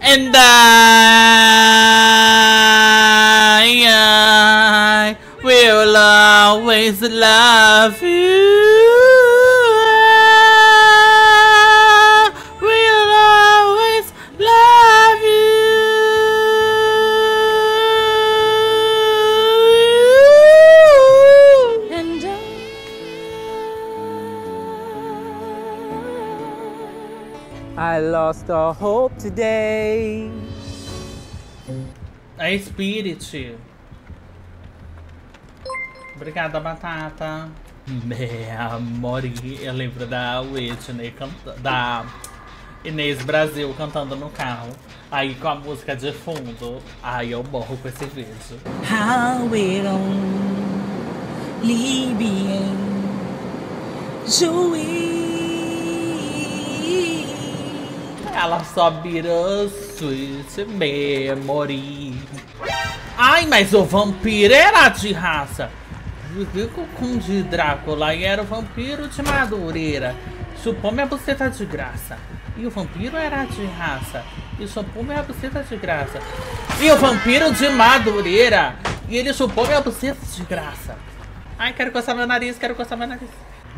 And I will always love you. Will always love you. And I lost all hope today. É Spirit. Obrigada, Batata. Eu lembro da Whitney da Inês Brasil cantando no carro. Aí com a música de fundo. Aí eu morro com esse vídeo. How it only being Joey. Ela só vira sweet memory. Ai, mas o vampiro era de raça. Viu com de Drácula e era o vampiro de Madureira. Chupou minha buceta de graça. E o vampiro era de raça. E chupou minha buceta de graça. E o vampiro de Madureira. E ele chupou minha buceta de graça. Ai, quero coçar meu nariz, quero coçar meu nariz.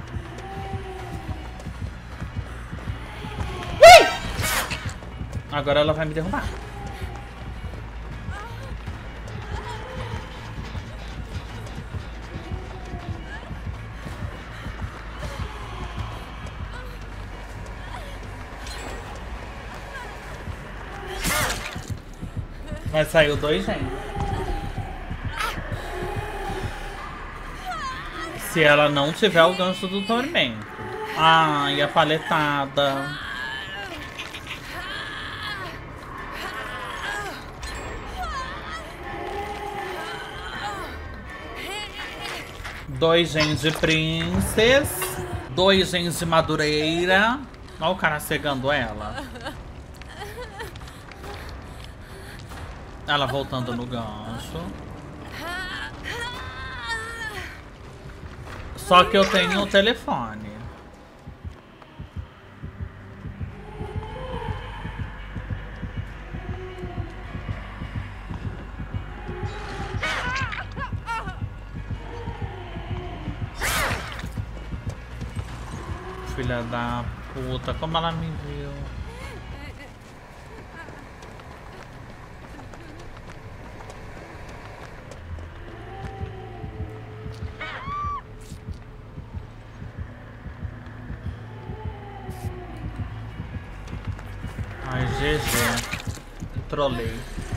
Ui! Agora ela vai me derrubar. Mas saiu 2 gente. Se ela não tiver o gancho do tormento. Ai, a paletada. Dois gens de Princess. 2 gens de Madureira. Olha o cara cegando ela. Ela voltando no gancho. Só que eu tenho o telefone. Filha da puta, como ela me viu. Ai, GG. Trolei.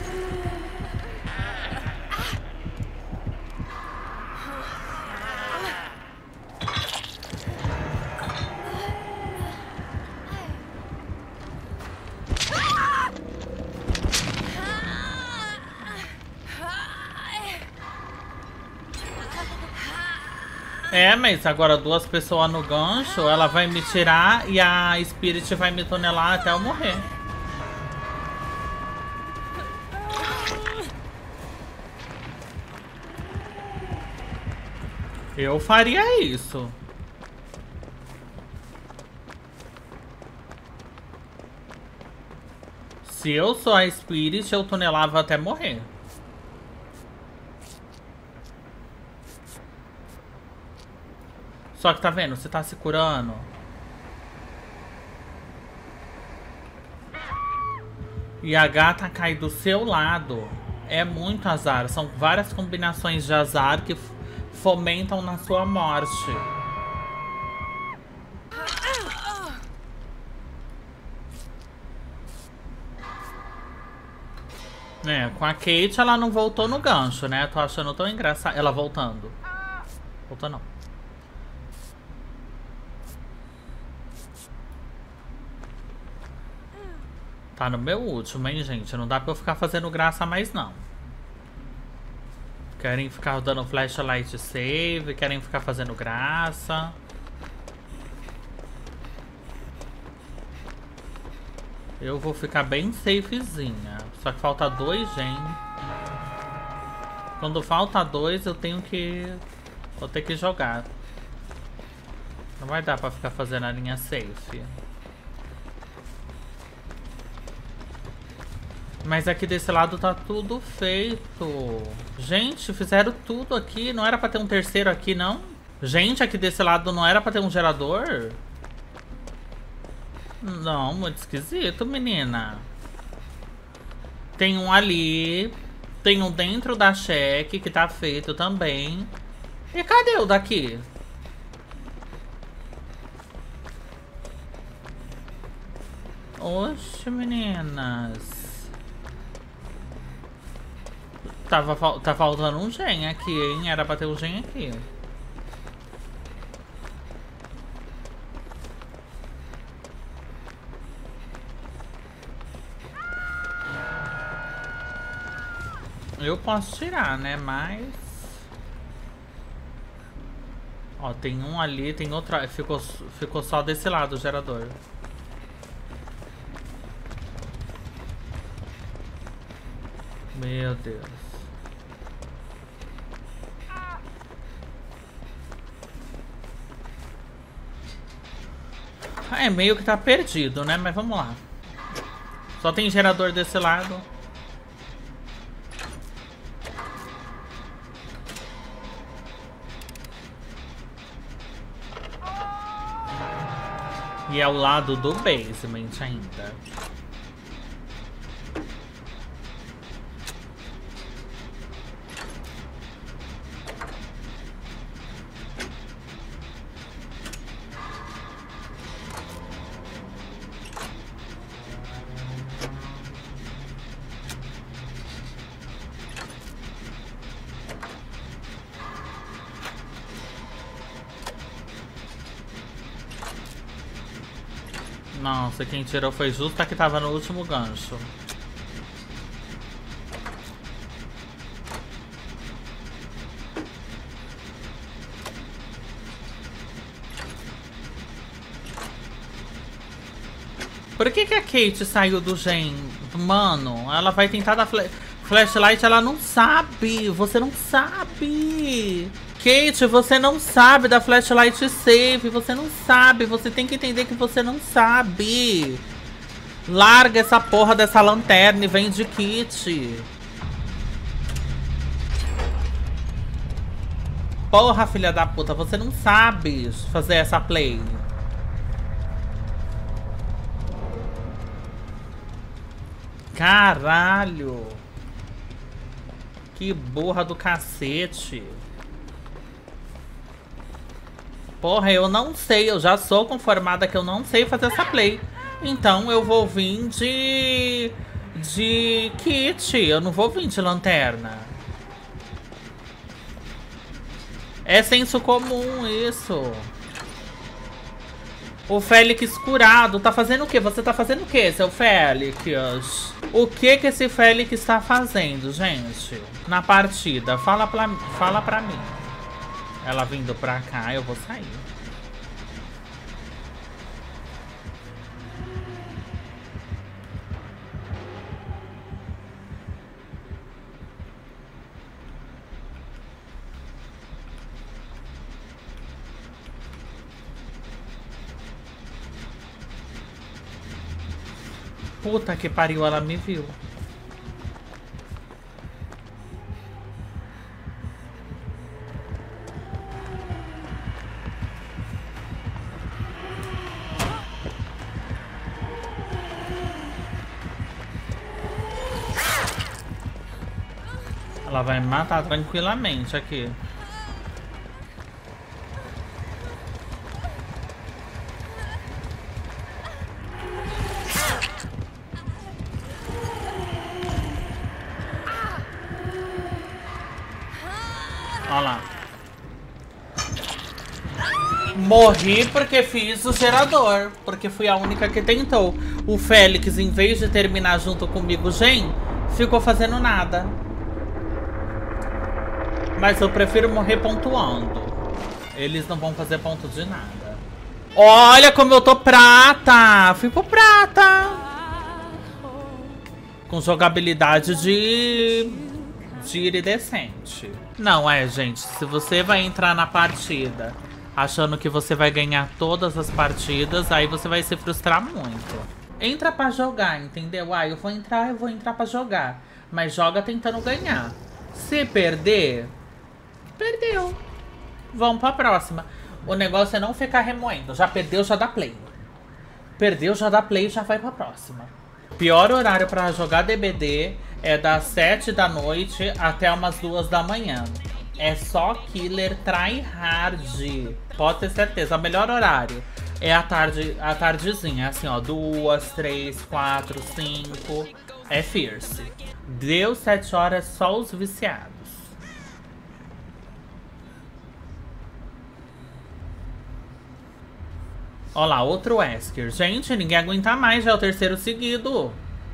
É, mas agora 2 pessoas no gancho, ela vai me tirar e a Spirit vai me tunelar até eu morrer. Eu faria isso. Se eu sou a Spirit, eu tunelava até morrer. Só que tá vendo? Você tá se curando. E a gata cai do seu lado. É muito azar. São várias combinações de azar que fomentam na sua morte. É, com a Kate ela não voltou no gancho, né? Tô achando tão engraçado. Ela voltando. Voltou não. Tá no meu último, hein, gente? Não dá pra eu ficar fazendo graça mais, não. Querem ficar dando flashlight save, querem ficar fazendo graça. Eu vou ficar bem safezinha. Só que falta 2, gente. Quando falta 2, eu tenho que... Vou ter que jogar. Não vai dar pra ficar fazendo a linha safe. Mas aqui desse lado tá tudo feito. Gente, fizeram tudo aqui. Não era pra ter um terceiro aqui, não? Gente, aqui desse lado não era pra ter um gerador? Não, muito esquisito, menina. Tem um ali. Tem um dentro da cheque que tá feito também. E cadê o daqui? Oxe, meninas. Tá faltando um gen aqui, hein? Era pra ter um gen aqui. Eu posso tirar, né? Mas... Ó, tem um ali, tem outro... Ficou só desse lado o gerador. Meu Deus. É, meio que tá perdido, né? Mas vamos lá. Só tem gerador desse lado. E é o lado do basement ainda. Nossa, quem tirou foi justo a que tava no último gancho. Por que que a Kate saiu do gen? Mano, ela vai tentar dar flashlight, ela não sabe. Você não sabe. Kate, você não sabe da flashlight save. Você não sabe. Você tem que entender que você não sabe. Larga essa porra dessa lanterna e vem de kit. Porra, filha da puta. Você não sabe fazer essa play. Caralho. Que burra do cacete. Porra, eu não sei. Eu já sou conformada que eu não sei fazer essa play. Então eu vou vir de kit. Eu não vou vir de lanterna. É senso comum isso. O Félix curado tá fazendo o quê? Você tá fazendo o quê, seu Félix? O que que esse Félix está fazendo, gente? Na partida. Fala pra mim. Ela vindo pra cá, eu vou sair. Puta que pariu, ela me viu. Ela vai me matar tranquilamente aqui. Olha lá. Morri porque fiz o gerador. Porque fui a única que tentou. O Félix, em vez de terminar junto comigo, ficou fazendo nada. Mas eu prefiro morrer pontuando. Eles não vão fazer ponto de nada. Olha como eu tô prata. Fico prata. Com jogabilidade de iridescente. Não, gente. Se você vai entrar na partida achando que você vai ganhar todas as partidas, aí você vai se frustrar muito. Entra pra jogar, entendeu? Ah, eu vou entrar pra jogar. Mas joga tentando ganhar. Se perder, perdeu. Vamos pra próxima. O negócio é não ficar remoendo. Já perdeu, já dá play. Perdeu, já dá play e já vai pra próxima. O pior horário pra jogar DBD é das 7 da noite até umas 2 da manhã. É só killer tryhard. Pode ter certeza. O melhor horário é a tardezinha. Assim, ó. 2, 3, 4, 5. É fierce. Deu 7 horas só os viciados. Ó lá, outro Wesker. Gente, ninguém aguenta mais, já é o terceiro seguido.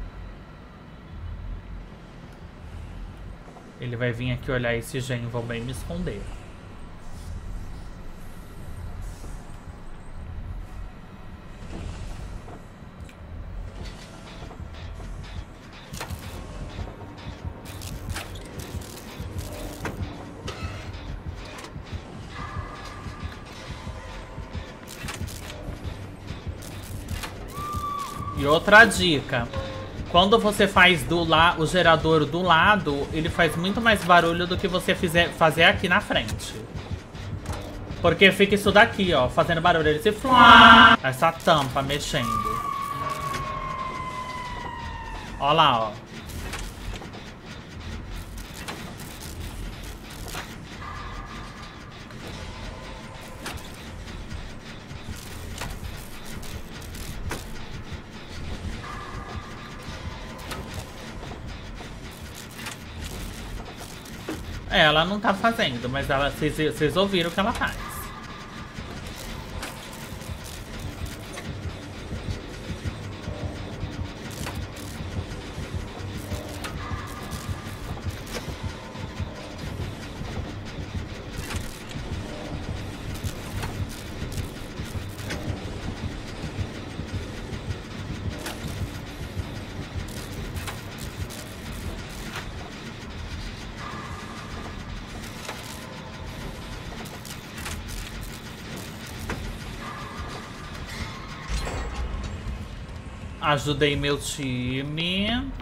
Ele vai vir aqui olhar esse gen, vou bem me esconder. E outra dica, quando você faz o gerador do lado, ele faz muito mais barulho do que você fazer aqui na frente. Porque fica isso daqui, ó, fazendo barulho. Ele se flá, essa tampa mexendo. Ó lá, ó. Ela não tá fazendo, mas vocês ouviram o que ela faz. Ajudei meu time.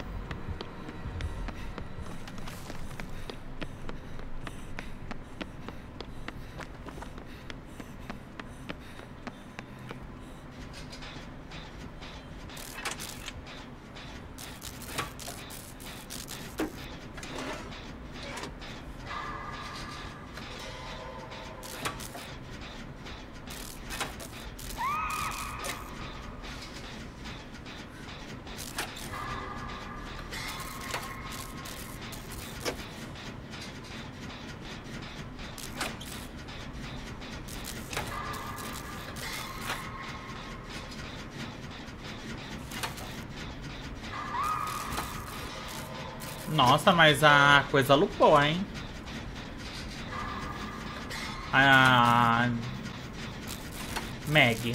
Nossa, mas a coisa lupou, hein? A Meg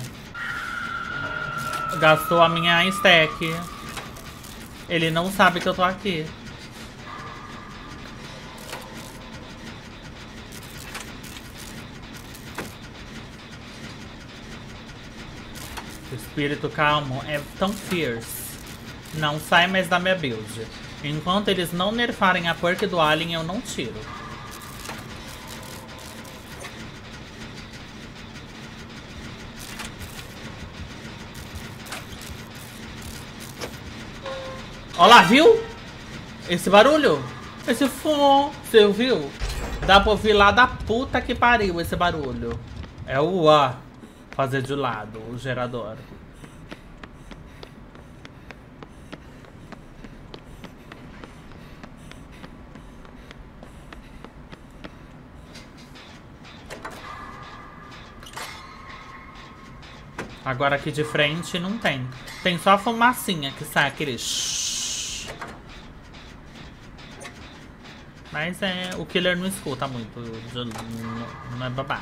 gastou a minha stack. Ele não sabe que eu tô aqui. O espírito calmo é tão fierce. Não sai mais da minha build. Enquanto eles não nerfarem a perk do Alien, eu não tiro. Ó lá, viu? Esse barulho? Esse fom, você ouviu? Dá pra ouvir lá da puta que pariu esse barulho. É o A fazer de lado, o gerador. Agora aqui de frente não tem. Tem só a fumacinha que sai aquele shhh. Mas o killer não escuta muito. Não é babado.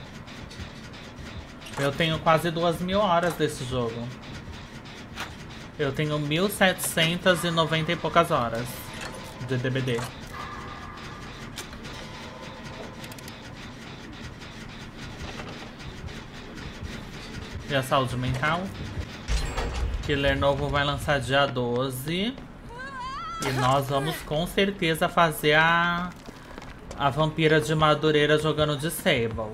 Eu tenho quase 2000 horas desse jogo. Eu tenho 1790 e poucas horas de DBD. E a saúde mental? Killer novo vai lançar dia 12. E nós vamos com certeza fazer a vampira de Madureira jogando Disable.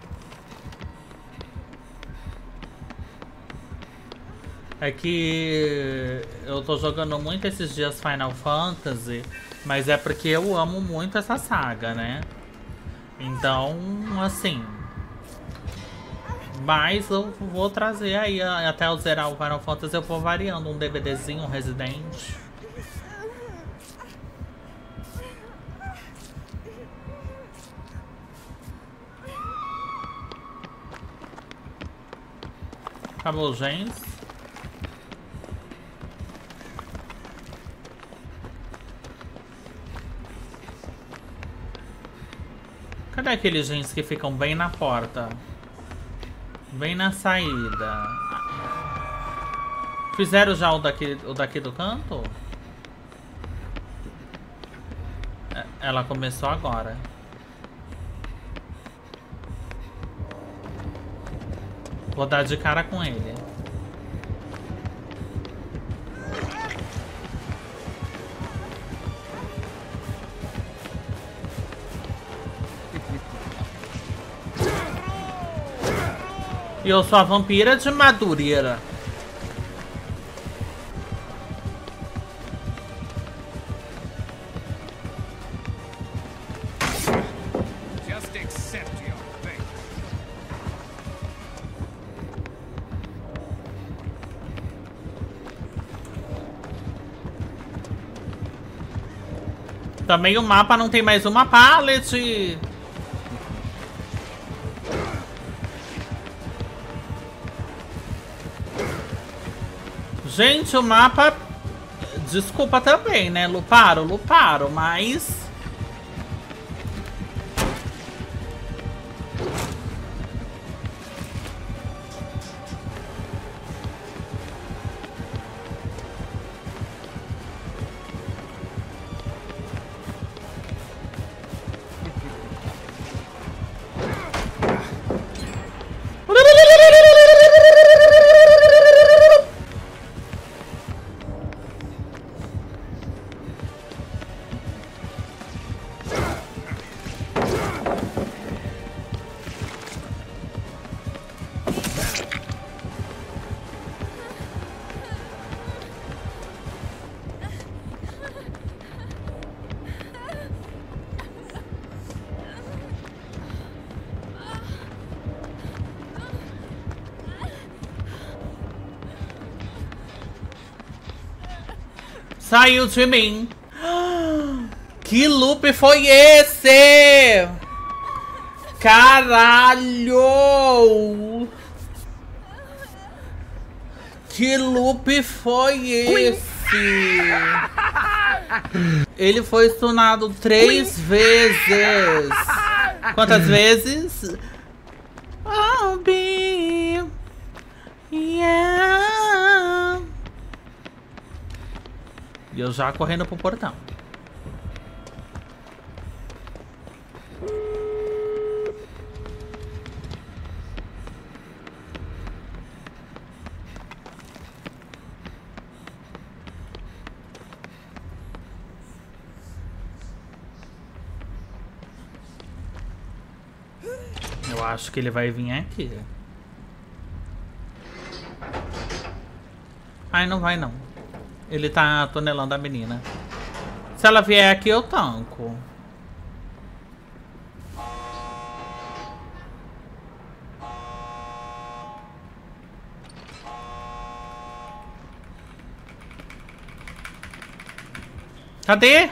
É que eu tô jogando muito esses dias Final Fantasy, mas é porque eu amo muito essa saga, né? Então, assim... Mas eu vou trazer aí, até eu zerar o Final Fantasy, eu vou variando um DVDzinho, um Resident. Acabou, gente. Cadê aqueles gens que ficam bem na porta? Bem na saída. Fizeram já o daqui do canto? Ela começou agora. Vou dar de cara com ele. E eu sou a vampira de Madureira. Just accept your fate. Também o mapa não tem mais uma pallet. Gente, o mapa... Desculpa também, né? Luparam, mas... Saiu de mim. Que loop foi esse? Caralho! Que loop foi esse? Ele foi stunado 3 vezes. Quantas vezes? I'll be... Yeah. E eu já correndo pro portão. Eu acho que ele vai vir aqui. Ai, não vai não. Ele tá tonelando a menina. Se ela vier aqui, eu tanco. Cadê?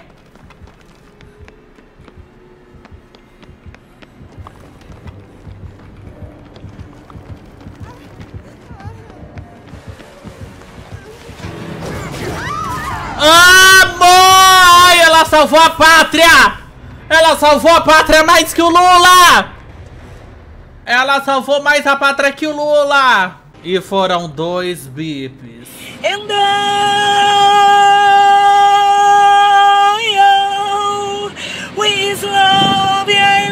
Amor! Ela salvou a pátria! Ela salvou a pátria mais que o Lula! Ela salvou mais a pátria que o Lula! E foram 2 bips. And I, with love, yeah.